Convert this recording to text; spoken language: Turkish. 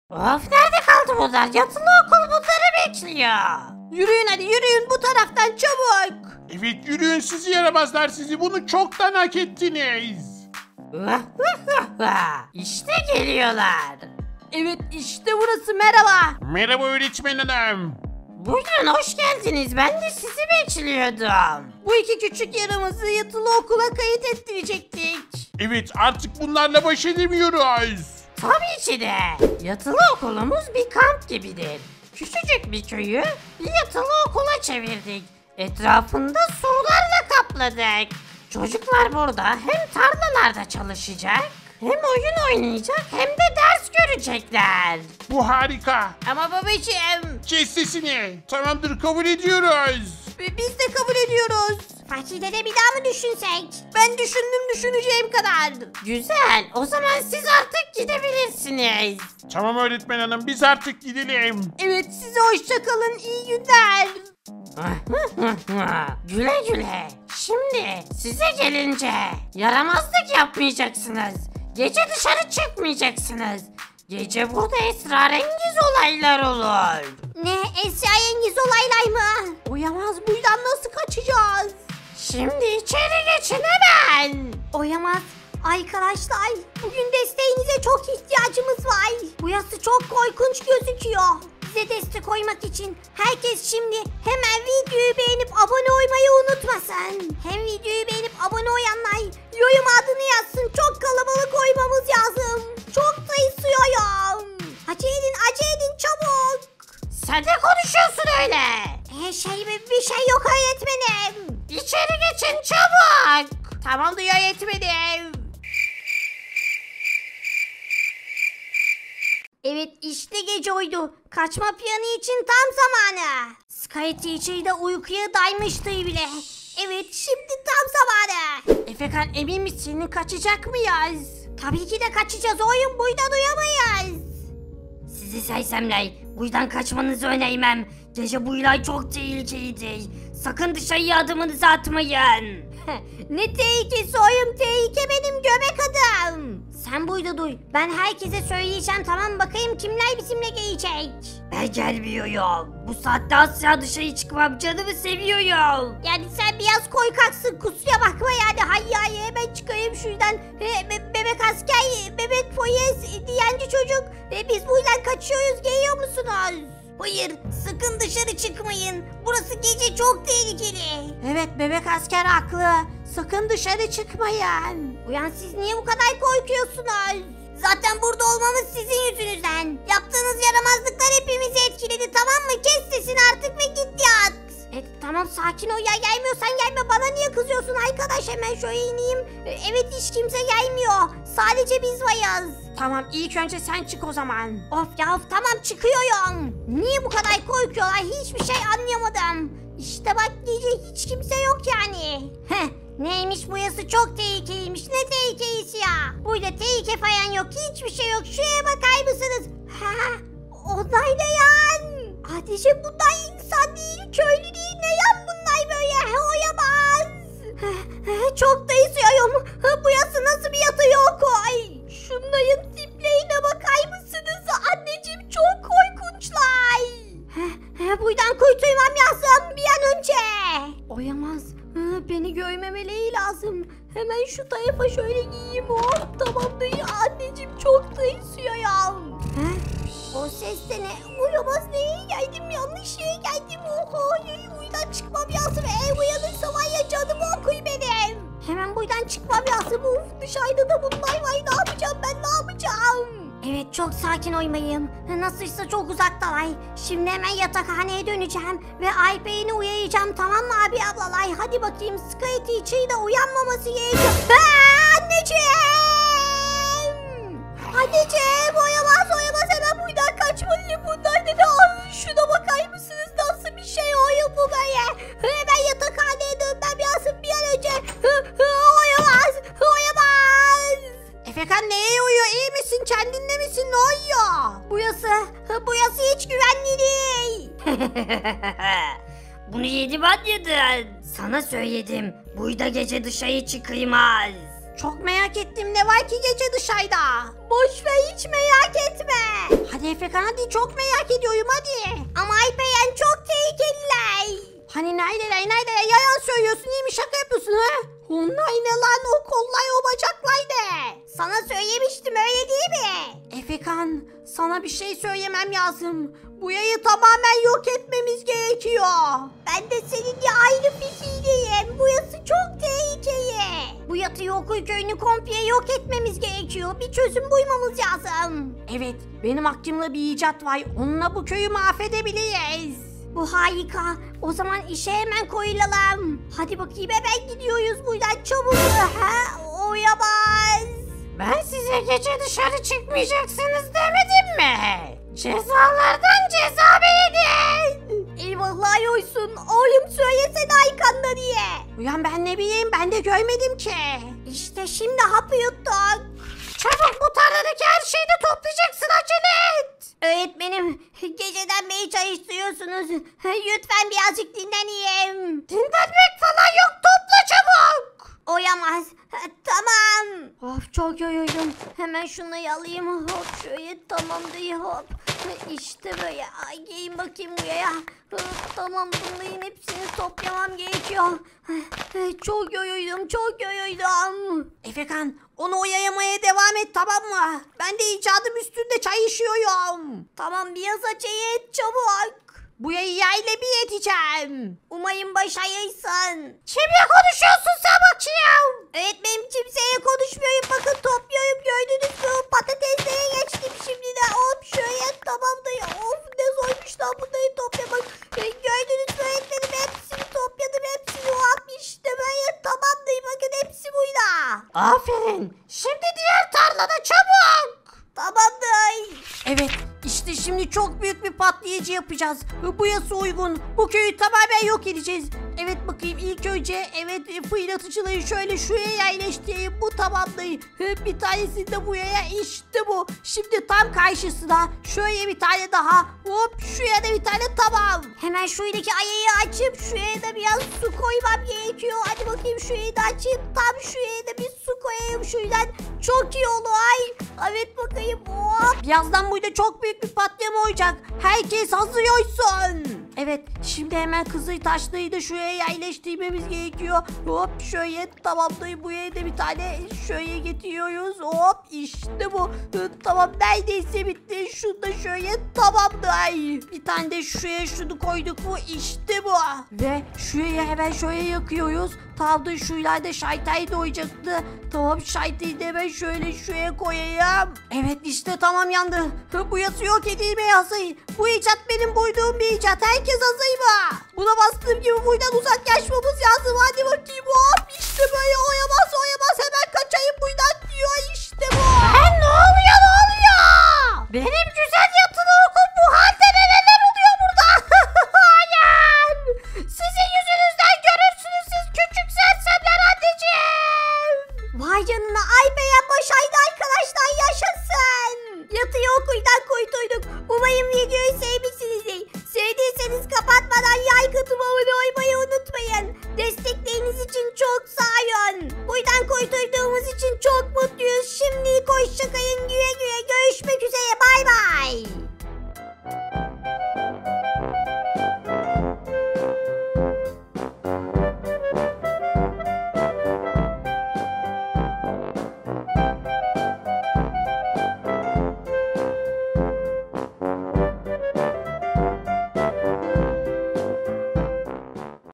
Of, nerede kaldı bunlar? Yatılı okul bunları bekliyor. Yürüyün hadi yürüyün bu taraftan çabuk. Evet yürüyün sizi yaramazlar sizi. Bunu çoktan hak ettiniz. İşte geliyorlar. Evet işte burası, merhaba. Merhaba öğretmen hanım. Buyurun, hoş geldiniz. Ben de sizi bekliyordum. Bu iki küçük yaramazı yatılı okula kayıt ettirecektik. Evet artık bunlarla baş edemiyoruz. Tabii ki de. Yatılı okulumuz bir kamp gibidir. Küçücük bir köyü bir yatılı okula çevirdik. Etrafında surlarla kapladık. Çocuklar burada hem tarlalarda çalışacak, hem oyun oynayacak, hem de ders görecekler. Bu harika. Ama babacığım Kes sesini. Tamamdır kabul ediyoruz. biz de kabul ediyoruz. Fakirde de bir daha mı düşünsek? Ben düşündüm düşüneceğim kadar. Güzel, o zaman siz artık gidebilirsiniz. Tamam öğretmen hanım biz artık gidelim. Evet size hoşça kalın, iyi günler. Güle güle. Şimdi size gelince yaramazlık yapmayacaksınız. Gece dışarı çıkmayacaksınız. Gece burada esrarengiz olaylar olur. Ne esrarengiz olaylar mı? Oyamaz, buradan nasıl kaçacağız? Şimdi içeri geçin hemen. Oyamaz. Arkadaşlar bugün desteğinize çok ihtiyacımız var. Burası çok korkunç gözüküyor. Bize destek koymak için herkes şimdi hemen videoyu beğenip abone olmayı unutmasın. Hem videoyu beğenip abone olanlar yorum adını yazsın. Çok kalabalık oymamız lazım. Çok da istiyorum. Acele edin çabuk. Sen de konuşuyorsun öyle. Bir şey yok öğretmenim. İçeri geçin çabuk. Tamamdır öğretmenim. Evet işte gece uydu. Kaçma planı için tam zamanı. Sky Teacher de uykuya dalmıştı bile. Evet şimdi tam zamanı. Efekan emin misin kaçacak mıyız? Tabii ki de kaçacağız, oyun buradan uyamayız. Sizi sersemler, buradan kaçmanızı önermem. Gece bu ilay çok tehlikelidir. Sakın dışarıya adımınızı atmayın. Ne tehlikesi oyun, tehlike benim göbek adım. Sen burada duy. Ben herkese söyleyeceğim, tamam, bakayım kimler bizimle gelecek. Ben gelmiyorum. Bu saatte asla dışarı çıkmam, canımı seviyorum. Yani sen biraz korkaksın, kusura bakma yani. Hayır hemen çıkayım şuradan. Bebek asker, bebek polis, diyenci çocuk. Biz buradan kaçıyoruz, geliyor musunuz? Hayır, sakın dışarı çıkmayın. Burası gece çok tehlikeli. Evet, bebek asker haklı. Sakın dışarı çıkmayın. Uyan, siz niye bu kadar korkuyorsunuz? Zaten burada olmamız sizin yüzünüzden. Yaptığınız yaramazlıklar hepimizi etkiledi, tamam mı? Kes sesini artık ve git yat. Tamam sakin ol ya, gelmiyorsan gelme, bana niye kızıyorsun arkadaş? Hemen şöyle ineyim. Evet, hiç kimse gelmiyor. Sadece biz varız. Tamam, ilk önce sen çık o zaman. Of ya of, tamam çıkıyorum. Niye bu kadar korkuyorlar, hiçbir şey anlayamadım. İşte bak, gece hiç kimse yok yani. Neymiş burası, çok tehlikeliymiş. Ne tehlikelisi ya? Burada tehlike falan yok, hiçbir şey yok. Şuraya bakar mısınız? Onlar ne yan? Hatice, bunlar insan değil, köylü değil. Ne yan bunlar böyle? Oyamaz. Çok da istiyorum. Burası nasıl bir yatılı okul? Şunların tiplerine bakar mısınız? Anneciğim, çok korkunçlar. Buradan kurtulmam lazım bir an önce. Oyamaz. Beni görmemeleri lazım. Hemen şu tarafa şöyle giyeyim. Tamamdır ya anneciğim, çok da istiyorum. O ses de ne? Uyamaz, neye geldim? Yanlış yere geldim. Buradan çıkmam lazım. Uyanırsam var ya, canımı okur benim. Hemen buradan çıkmam lazım. Dışarıda da bunlar var. Ne yapacağım ben, ne yapacağım? Evet, çok sakin olmayayım. Nasılsa çok uzaktalar. Şimdi hemen yatakhaneye döneceğim ve Alper'ini uyuyacağım, tamam mı abi ablalar? Hadi bakayım, Sky Teacher'ı da uyanmaması gerekiyor. Anneciğim! Anneciğim, oyamaz, hemen buradan kaçmalıyım. Bunlar dedi. Şuna bakar mısınız, nasıl bir şey oyun bu böyle? Hemen yatakhaneye dönmem lazım bir an önce. Oyamaz. Efekan, neye uyuyor? İyi misin? Kendinde misin? Ne uyuyor? Burası hiç güvenli değil. Bunu yedi yedin. Sana söyledim. Burada gece dışarı çıkılmaz. Çok merak ettim, ne var ki gece dışarıda? Boş ver, hiç merak etme. Hadi Efekan, hadi, çok merak ediyorum hadi. Ama Alperen, çok tehlikeliler. Hani neredeler yalan söylüyorsun değil mi, şaka yapıyorsun ha? Onlar ne lan, o kollar o bacaklar ne? Sana söylemiştim, öyle değil mi? Efekan, sana bir şey söylemem lazım. Bu yayı tamamen yok etmemiz gerekiyor. Ben de seninle aynı fikirdeyim. Burası çok tehlikeli. Bu yatı okul köyünü komple yok etmemiz gerekiyor. Bir çözüm bulmamız lazım. Evet, benim aklımda bir icat var. Onunla bu köyü mahvedebiliriz. Bu harika. O zaman işe hemen koyulalım. Hadi bakayım, hemen gidiyoruz buradan, çabuk. Ha, oyamaz. Ben size gece dışarı çıkmayacaksınız demedim mi? Cezalardan ceza verin. Eyvahlar olsun. Oğlum, söylesene arkanda diye. Uyan, ben ne bileyim, ben de görmedim ki. İşte şimdi hapı yuttuk. Çabuk bu tarladaki her şeyi de toplayacaksın, acele et. Öğretmenim, geceden beri çalıştırıyorsunuz. Lütfen birazcık dinleneyim. Dinlenmek falan yok, topla çabuk. Oyamaz. Tamam. Of, çok yoruldum. Hemen şunları alayım. Hop, şöyle, tamamdır, hop. İşte böyle. Ay, gelin bakayım buraya. Tamam, bunların hepsini toplamam gerekiyor. Çok yoruldum, çok yoruldum. Efekan, onu oyamaya devam et, tamam mı? Ben de icadım üstünde çalışıyorum. Tamam, biraz acele et, çabuk. Bu yayla bir yeteceğim. Umarım başarırsın. Kimle konuşuyorsun sen bakayım? Öğretmenim, kimseye konuşmuyorum. Bakın, topluyorum, gördünüz mü? Patateslere geçtim şimdi de. Hop, şöyle, tamamdır. Of, ne zormuş lan bunları toplamak. Gördünüz mü öğretmenim? Hepsini topladım, hepsini. Hop, işte böyle, tamamdır. Bakın, hepsi burada. Aferin. Şimdi diğer tarlada çabuk. Tamamdır. Evet, İşte şimdi çok büyük bir patlayıcı yapacağız. Bu yasa uygun. Bu köyü tamamen yok edeceğiz. Evet, bakayım, ilk önce fırlatıcıları şöyle şuraya yerleştireyim. Bu tamamdır. Bir tanesini de buraya, işte bu. Şimdi tam karşısına şöyle bir tane daha. Hop, şuraya da bir tane, tamam. hemen şuradaki ayayı açıp şuraya da biraz su koymam gerekiyor. Hadi bakayım, şurayı da açayım. Tam şuraya da bir su koyayım şuradan. Çok iyi olur. Ay. Evet, bakayım. Hop. Birazdan burada çok büyük bir patlama olacak. Herkes hazır olsun. Evet, şimdi hemen kızıl taşları da şuraya yerleştirmemiz gerekiyor. Hop, şöyle, tamamdır. Buraya da bir tane şöyle getiriyoruz. Hop, işte bu. Tamam, neredeyse bitti. Şunu da şöyle, tamamdır. Bir tane de şuraya şunu koyduk mu, işte bu. Ve şuraya hemen şöyle yakıyoruz. Tamamdır, şuralarda şaytayı doyacaktı. Tamam, şaytayı da hemen şöyle şuraya koyayım. Evet, işte tamam, yandı. Bu yası yok edilmeye hazır. Bu icat benim bulduğum bir icat. Herkes hazır mı? Buna bastığım gibi buradan uzaklaşmamız lazım. Hadi bakayım, hop, işte böyle. Oyamaz, hemen kaçayım buradan diyor, işte bu. Ne oluyor? Benim güzel